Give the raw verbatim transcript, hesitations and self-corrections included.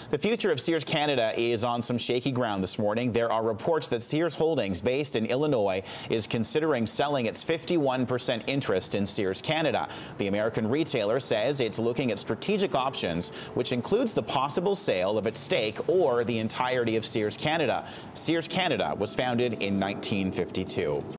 The future of Sears Canada is on some shaky ground this morning. There are reports that Sears Holdings, based in Illinois, is considering selling its fifty-one percent interest in Sears Canada. The American retailer says it's looking at strategic options, which includes the possible sale of its stake or the entirety of Sears Canada. Sears Canada was founded in nineteen fifty-two.